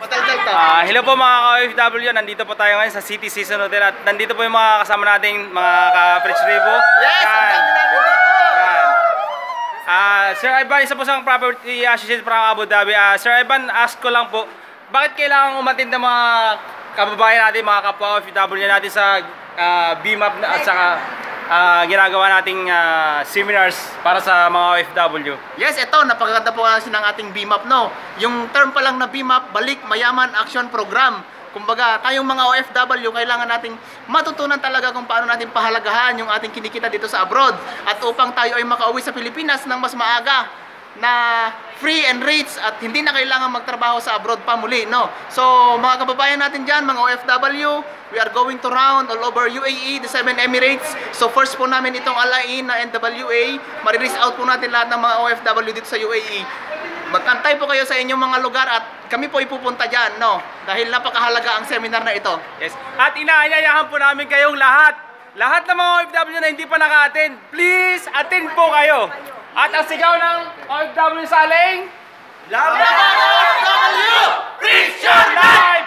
Hello po mga ka-OFW, nandito po tayo ngayon sa City Season Hotel at nandito po yung mga kasama nating mga ka-French Revo. Yes, ang dami namin dito! Sir Ivan, isa po sa property associate from Abu Dhabi. Sir Ivan, ask ko lang po, bakit kailangan umattend ng mga kababayan natin, mga kapwa OFW natin sa BMAP at saka ginagawa nating seminars para sa mga OFW? Yes, ito, napakaganda po kasi ng ating BMAP, no? Yung term pa lang na BMAP, Balik Mayaman Action Program. Kumbaga, tayong mga OFW, kailangan nating matutunan talaga kung paano natin pahalagahan yung ating kinikita dito sa abroad. At upang tayo ay makauwi sa Pilipinas ng mas maaga na free and rates at hindi na kailangan magtrabaho sa abroad pa muli, no? So, mga kababayan natin dyan, mga OFW, we are going to round all over UAE, the 7 Emirates. So, first po namin itong alain na NWA. Marireach out po natin lahat ng mga OFW dito sa UAE. Magkantay po kayo sa inyong mga lugar at kami po ipupunta dyan, no? Dahil napakahalaga ang seminar na ito. Yes. At inaanyayahan po namin kayong lahat ng mga OFW na hindi pa naka-attend, please attend po kayo. At ang sigaw ng OFW sa aling, Laban OFW! Reach your life!